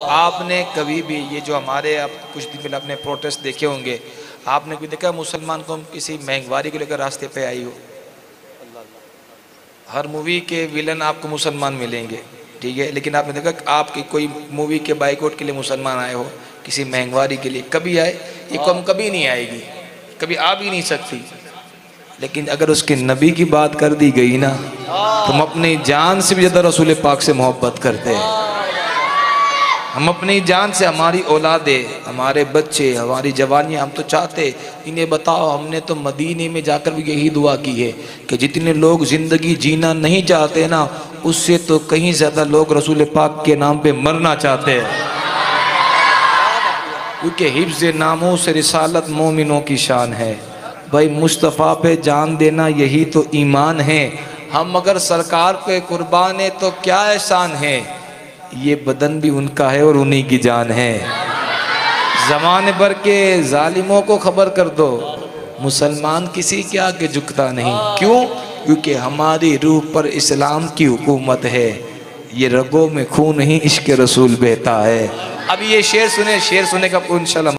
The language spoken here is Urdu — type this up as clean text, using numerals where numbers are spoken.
آپ نے کبھی بھی یہ جو ہمارے اب کچھ دن پہلے اپنے پروٹیسٹ دیکھے ہوں گے، آپ نے کوئی دیکھا مسلمان قوم کسی مہنگواری کو لے کر راستے پہ آئی ہو؟ ہر مووی کے ویلن آپ کو مسلمان ملیں گے، ٹھیک ہے، لیکن آپ نے دیکھا کہ آپ کی کوئی مووی کے بائیکاٹ کے لیے مسلمان آئے ہو، کسی مہنگواری کے لیے کبھی آئے؟ یہ قوم کبھی نہیں آئے گی، کبھی آ بھی نہیں سکتی۔ لیکن اگر اس کے نبی کی بات کر دی گئی نا، ہم اپنی جان سے بھی زیادہ رسول پاک سے محبت کرتے ہیں۔ ہم اپنی جان سے، ہماری اولادیں، ہمارے بچے، ہماری جوانیاں، ہم تو چاہتے انہیں بتاؤ، ہم نے تو مدینے میں جا کر بھی یہی دعا کی ہے کہ جتنے لوگ زندگی جینا نہیں چاہتے نا، اس سے تو کہیں زیادہ لوگ رسول پاک کے نام پہ مرنا چاہتے ہیں، کیونکہ حفظ ناموس رسالت مومنوں کی شان ہے۔ بھائی مصطفیٰ پہ جان دینا یہی تو ایمان ہے۔ ہم اگر سرکار پہ قربان ہیں تو کیا احسان ہے، یہ بدن بھی ان کا ہے اور انہی کی جان ہے۔ زمانے بھر کے ظالموں کو خبر کر دو، مسلمان کسی کے آگے جھکتا نہیں۔ کیوں؟ کیونکہ ہماری روح پر اسلام کی حکومت ہے، یہ رگوں میں خون نہیں عشق رسول بہتا ہے۔ اب یہ شعر سنے کا انشاءاللہ